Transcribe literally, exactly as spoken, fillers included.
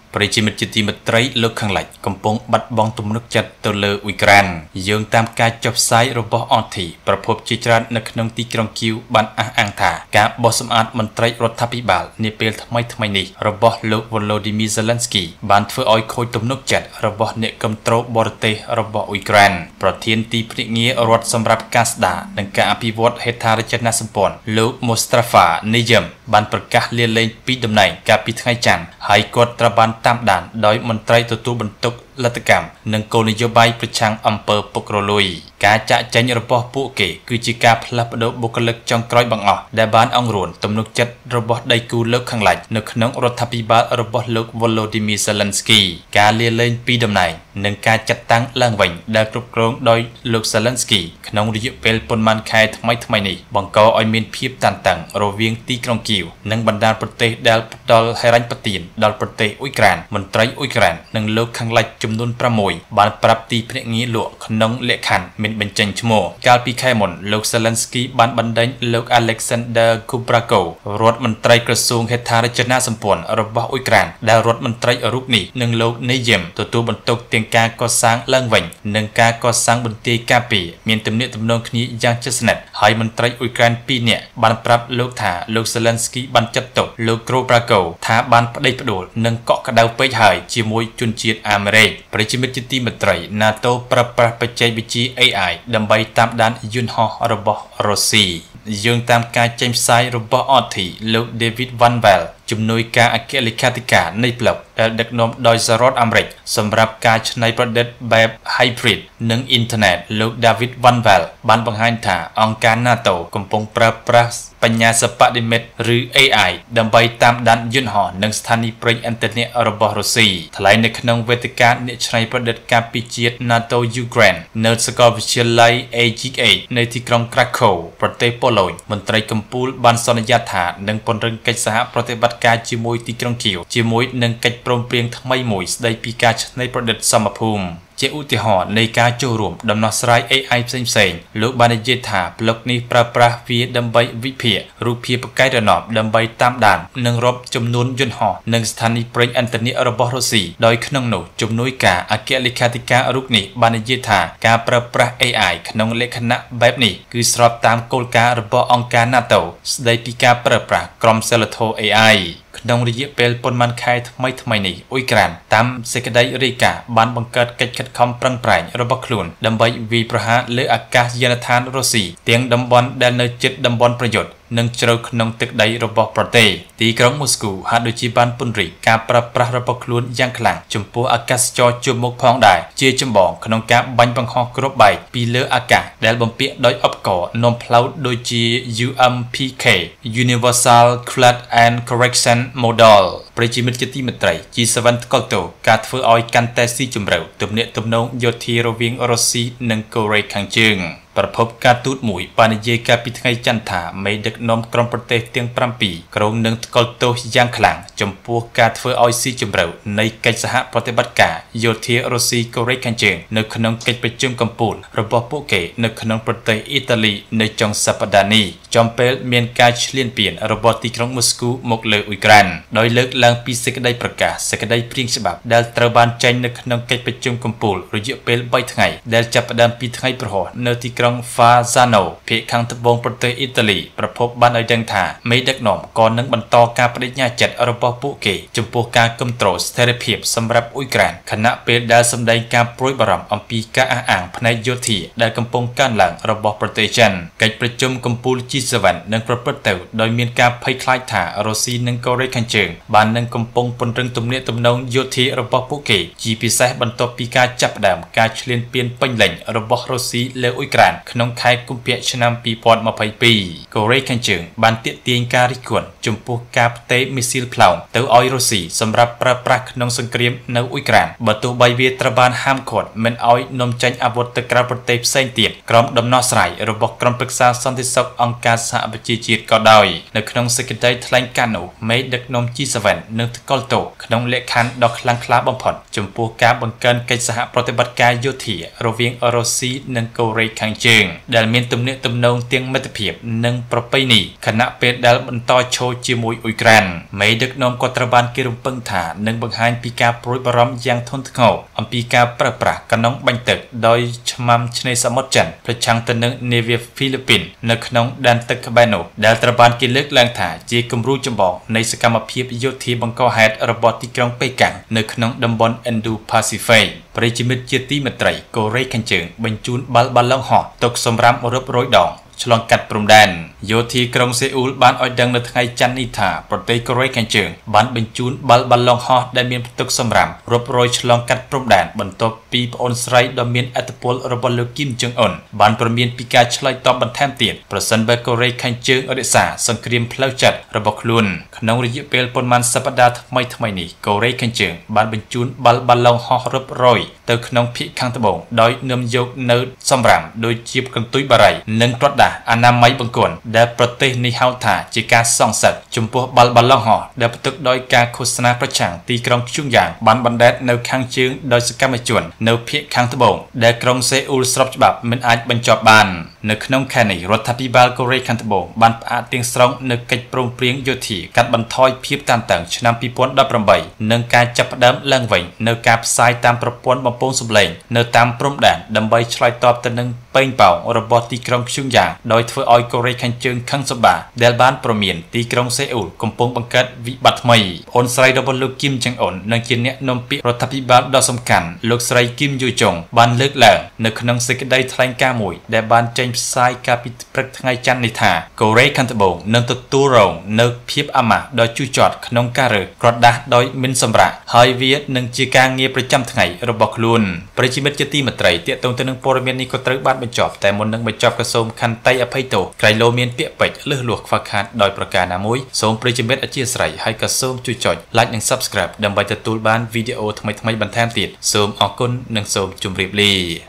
ប្រជិមិត្តជាទីមេត្រីលោកខាងលិចកំពុងបាត់បង់ទំនុកចិត្តទៅលើអ៊ុយក្រែនយើងតាមការចុះផ្សាយរបស់អនធីប្រភពជាច្រើននៅក្នុងទីក្រុងគីវបានអះអាងថាការបោះសម្អាតមន្ត្រីរដ្ឋាភិបាលនាពេលថ្មីថ្មីនេះរបស់លោក Volodymyr Zelensky បានធ្វើឲ្យខូចទំនុកចិត្តរបស់អ្នកគ្រប់គ្រងបរទេសរបស់អ៊ុយក្រែនប្រធានទីភ្នាក់ងាររដ្ឋសម្រាប់ការស្ដារនិងការអភិវឌ្ឍហេដ្ឋារចនាសម្ព័ន្ធលោក Mustafa Niyem បានប្រកាសលាលែងពីតំណែងកាលពីថ្ងៃច័ន្ទហើយគាត់ត្រូវបានតាមដានដោយមន្ត្រីទទួលបន្ទុកលទ្ធកម្មនិងគោលនយោបាយប្រឆាំងអំពើពុករលួយការចាក់ចែងរបស់ពួកគេគឺជាការផ្លាស់ប្ដូរបុគ្គលិកចុងក្រោយបង្អស់ដែលបានអង្រួនទំនុកចិត្តរបស់ដៃគូលោកខាងលិចនៅក្នុងរដ្ឋាភិបាលរបស់លោក Volodymyr Zelensky ការលាលែងពីតំណែងនិងការចាត់តាំងឡើងវិញដែលគ្រប់គ្រងដោយលោក Zelensky ក្នុងរយៈពេលប៉ុន្មានខែថ្មីថ្មីនេះបង្កឲ្យមានភាពតានតឹងរវាងទីក្រុងគីវនិងបណ្ដាប្រទេសដែលផ្ដល់ហិរញ្ញប្បទានដល់ប្រទេសអ៊ុយក្រែនមន្ត្រីអ៊ុយក្រែននិងលោកខាងលិចចំនួនប្រាំមួយបានប្រាប់ទីភ្នាក់ងារលក់ក្នុងលក្ខខណ្ឌមានបញ្ចេញឈ្មោះកាលពីខែមុនលោក Zelensky បានបណ្ដេញលោក Alexander Kubrakov រដ្ឋមន្ត្រីក្រសួងហេដ្ឋារចនាសម្ព័ន្ធរបស់អ៊ុយក្រែនដែលរដ្ឋមន្ត្រីរូបនេះនិងលោក Niyem ទទួលបន្ទុកទាំងការកសាងឡើងវិញនិងការកសាងបន្ទាយការពារមានទំនាក់ទំនងគ្នាយ៉ាងជិតស្និទ្ធហើយមន្ត្រីអ៊ុយក្រែនពីរនាក់បានប្រាប់លោកថាលោក Zelensky បានចាត់ទុកលោក Kubrakov ថាបានប្តេជ្ញាផ្ដួលនិងកក់ក្ដៅពេកហើយជាមួយជនជាតិអាមេរិកប្រជាមិត្តជាទីមេត្រី NATO ប្រើប្រាស់បច្ចេកវិទ្យា A I ដើម្បីតាមដានយន្តហោះរបស់រុស្ស៊ីយើងតាមការចេញផ្សាយរបស់អធិលោក David Van Vel ជំនួយការអគ្គលេខាធិការនៃប្លុកដែលដឹកនាំដោយសហរដ្ឋអាមេរិកសម្រាប់ការច្នៃប្រឌិតបែប hybrid និងអ៊ីនធឺណិតលោក David Van Vel បានបង្ហាញថាអង្គការ NATO កំពុងប្រើប្រាស់បញ្ញាសិប្បនិម្មិតឬ A I ដើម្បីតាមដានយន្តហោះនិងស្ថានីយ៍ប្រេងឥន្ធនៈរបស់រុស្ស៊ីថ្លែងនៅក្នុងវេទិកាអ្នកច្នៃប្រឌិតការពារជាតិ NATO Ukraine នៅសាកលវិទ្យាល័យ A G H នៅទីក្រុង Krakow ប្រទេសប៉ូឡូញមន្ត្រីកម្ពុជាបានសន្យាថានឹងពង្រឹងកិច្ចសហប្រតិបត្តិការជាមួយទីក្រុងគីវជាមួយនឹងកិច្ចព្រមព្រៀងថ្មីមួយស្ដីពីការច្នៃប្រឌិតសមភូមិជាឧទាហរណ៍នៃការចូលរួមដំណោះស្រាយ A I ផ្សេងៗលោកបាននិយាយថាប្លុកនេះប្រើប្រាស់វាដើម្បីវិភាគរូបភាពបកែរណបដើម្បីតាមដាននិងរាប់ចំនួនយន្តហោះនិងស្ថានីយ៍ប្រេងឥន្ធនៈរបស់រុស្ស៊ីដោយក្នុងនោះជំនួយការអគ្គលេខាធិការរូបនេះបាននិយាយថាការប្រើប្រាស់ A I ក្នុងលក្ខណៈបែបនេះគឺស្របតាមគោលការណ៍របស់អង្គការ NATO ស្ដីពីការប្រើប្រាស់ក្រមសីលធម៌ A Iក្នុងរយៈពេលប៉ុន្មានខែថ្មីថ្មីនេះអ៊ុយក្រែនតាមសេចក្តីរាយការណ៍បានបង្កើតកិច្ចខិតខំប្រឹងប្រែងរបស់ខ្លួនដើម្បីវាយប្រហារលើអាកាសយានដ្ឋានរុស្ស៊ីទាំងតំបន់ដែលនៅជិតតំបន់ប្រយុទ្ធនិងជ្រៅក្នុងទឹកដីរបស់ប្រទេសទីក្រុងមូស្គូហាក់ដូចជាបានពង្រីកការប្រើប្រាស់របស់ខ្លួនយ៉ាងខ្លាំងចំពោះអាកាសចរជួបមុខផងដែរជាចម្បងក្នុងការបាញ់បង្ហោះគ្រាប់បែកពីលើអាកាសដែលបំពាក់ដោយឧបករណ៍នាំផ្លូវដូចជា U M P K Universal Flood and Correction Model ប្រជាមិត្តជាទីមេត្រី G សេវន ថ្កល់ទោសការធ្វើឲ្យកាន់តែស៊ីជម្រៅទំនាក់ទំនងយោធារវាងរុស្ស៊ីនិងកូរ៉េខាងជើងប្រភពការទូតមួយបាននិយាយកាលពីថ្ងៃច័ន្ទថាមេដឹកនាំក្រុមប្រទេសទាំងប្រាំពីរក្រុងនឹងថ្កល់ទោសយ៉ាងខ្លាំងចំពោះការធ្វើឲ្យស៊ីជម្រៅនៃកិច្ចសហប្រតិបត្តិការយោធារុស្ស៊ីកូរ៉េខាងជើងនៅក្នុងកិច្ចប្រជុំកំពូលរបស់ពួកគេនៅក្នុងប្រទេសអ៊ីតាលីនៅចុងសប្តាហ៍នេះចំពេលមានការឈ្លានពានរបស់ទីក្រុងមូស្គូមកលើអ៊ុយក្រែនដោយលើកឡើងពីសេចក្តីប្រកាសសេចក្តីព្រាងច្បាប់ដែលត្រូវបានចេញនៅក្នុងកិច្ចប្រជុំកំពូលរយៈពេលបីថ្ងៃដែលចាប់ផ្ដើមពីថ្ងៃប្រហោះនៅទីក្រុង Fasano ភាគខាងត្បូងប្រទេសអ៊ីតាលីប្រពន្ធបានឲ្យដឹងថាមេដឹកនាំក៏នឹងបន្តការបដិញ្ញាចិត្តរបស់ពួកគេចំពោះការគ្រប់គ្រងស្ថិរភាពសម្រាប់អ៊ុយក្រែនខណៈពេលដែលសម្ដែងការព្រួយបារម្ភអំពីការអះអាងផ្នែកយោធាដែលកំពុងកើនឡើងរបស់ប្រទេសចិនកិច្ចប្រជុំកំពូល G សេវន នឹងប្រព្រឹត្តទៅដោយមានការភ័យខ្លាចថារុស្ស៊ីនិងកូរ៉េខាងជើងបាននឹងកំពុងពង្រឹងទំនាក់ទំនងយោធារបស់ពួកគេជាពិសេសបន្ទាប់ពីការចាប់ផ្ដើមការឈ្លានពានពេញលេញរបស់រុស្ស៊ីលើអ៊ុយក្រែនក្នុងខែកុម្ភៈឆ្នាំពីរពាន់ម្ភៃពីរកូរ៉េខាងជើងបានទាក់ទាញការរិះគន់ចំពោះការផ្ទេរមីស៊ីលផ្លោងទៅឲ្យរុស្ស៊ីសម្រាប់ប្រើប្រាស់ក្នុងសង្គ្រាមនៅអ៊ុយក្រែនបើទោះបីវាត្រូវបានហាមឃាត់មិនឲ្យនាំចេញអាវុធទៅក្រៅប្រទេសផ្សេងទៀតក្រុមដំណោះស្រាយរបស់ក្រុមប្រឹក្សាសន្តិសុខអង្គការការសហប្រជាជាតិក៏ដោយនៅក្នុងសេចក្តីថ្លែងការណ៍នោះមេដឹកនាំ G សេven នឹងថ្កោលទោសក្នុងលក្ខខណ្ឌដ៏ខ្លាំងក្លាបំផុតចំពោះការបង្កើនកិច្ចសហប្រតិបត្តិការយោធារវាងរុស្ស៊ីនិងកូរ៉េខាងជើងដែលមានទំនាក់ទំនងទាំងមិត្តភាពនិងប្រពៃណីខណៈពេលដែលបន្តឈរជាមួយអ៊ុយក្រែនមេដឹកនាំក៏ត្រូវបានគេរំពឹងថានឹងបង្ហាញពីការព្រួយបារម្ភយ៉ាងធ្ងន់ធ្ងរអំពីការប្រើប្រាស់កណ្ដុងបាញ់ទឹកដោយឆ្មាំឆ្នេរសមុទ្រចិនប្រឆាំងទៅនឹងនាវាហ្វីលីពីននៅក្នុងដែនទឹកក្បែរនោះដែលត្រូវបានគេលើកឡើងថាជាគំរូចម្បងនៃសកម្មភាពយោធាបង្កហេតុរបស់ទីក្រុងប៉េកាំងនៅក្នុងតំបន់ Indo-Pacific ប្រិយមិត្តជាទីមេត្រីកូរ៉េខាងជើងបញ្ជូនបាល់បាឡុងហោះទុកសម្រាប់រាប់រយដងឆ្លងកាត់ព្រំដែនយោធាក្រុងសេអ៊ូលបានឲ្យដឹងនៅថ្ងៃច័ន្ទនេះថាប្រទេសកូរ៉េខាងជើងបានបញ្ជូនបាល់បាឡុងហោះដែលមានផ្ទុកសម្រាប់រាប់រយឆ្លងកាត់ព្រំដែនបន្ទាប់ពីប្អូនស្រីដ៏មានឥទ្ធិពលរបស់លោកគីមចុងអ៊ុនបានព្រមានពីការឆ្លើយតបបន្ថែមទៀតប្រសិនបើកូរ៉េខាងជើងរក្សាសង្គ្រាមផ្លូវចិត្តរបស់ខ្លួនក្នុងរយៈពេលប៉ុន្មានសប្តាហ៍ថ្មីថ្មីនេះកូរ៉េខាងជើងបានបញ្ជូនបាល់បាឡុងហោះរាប់រយទៅក្នុងភាគខាងត្បូងដោយនាំយកនៅសម្រាប់ដូចជាកន្ទុយបារីនិងប្រដាស់អនាម័យបង្គន់ដែលប្រទេសនេះហៅថាជាការសងសឹកចំពោះបាល់បាឡុងហោះដែលផ្ទុកដោយការឃោសនាប្រឆាំងទីក្រុងព្យុងយ៉ាងបានបណ្តែតនៅខាងជើងដោយសកម្មជននៅភាគខាងត្បូងដែលក្រុងសេអ៊ូលស្របច្បាប់មិនអាចបញ្ចប់បាននៅក្នុងខែនេះរដ្ឋាភិបាលកូរ៉េខាងត្បូងបានផ្អាកទាំងស្រុងនៅកិច្ចព្រមព្រៀងយោធាកាត់បន្ថយភាពតានតឹងឆ្នាំពីរពាន់ដប់ប្រាំបីនិងការចាប់ផ្ដើមឡើងវិញនៅការផ្សាយតាមប្រព័ន្ធបំពងសម្លេងនៅតាមព្រំដែនដើម្បីឆ្លើយតបទៅនឹងប៉េងប៉ោងរបស់ទីក្រុងព្យុងយ៉ាងដោយធ្វើឲ្យកូរ៉េខាងជើងខឹងសម្បាដែលបានប្រមានទីក្រុងសេអ៊ូលកំពុងបង្កើតវិបត្តិថ្មីអូនស្រីរបស់លោកគីមចុងអ៊ុននិងជាអ្នកនាំពាក្យរដ្ឋាភិបាលដ៏សំខាន់លោកស្រីគីមយូចុងបានលើកឡើងនៅក្នុងសេចក្តីថ្លែងការណ៍មួយដែលបានចេញផ្សាយកាលពីព្រឹកថ្ងៃច័ន្ទនេះថាកូរ៉េខាងត្បូងនឹងទទួលរងនៅភាពអាម៉ាស់ដ៏ជូរចត់ក្នុងការរើសក្រដាស់ដោយមិនសម្រាកហើយវានឹងជាការងារប្រចាំថ្ងៃរបស់ខ្លួនប្រជាមិត្តជាទីមេត្រីទាក់ទងទៅនឹងព័ត៌មាននេះក៏ត្រូវបានបញ្ចប់តែមុននឹងបញ្ចប់ក៏សូមខន្តីអភ័យទោសក្រៃលោមានពាក្យពេចន៍លឺលួសខ្វះខាតដោយប្រការណាមួយសូមប្រជាមិត្តអធ្យាស្រ័យហើយក៏សូមជួយចុច Like និង Subscribe ដើម្បីទទួលបានវីដេអូថ្មីៗបន្ថែមទៀតសូមអរគុណនិងសូមជម្រាបលា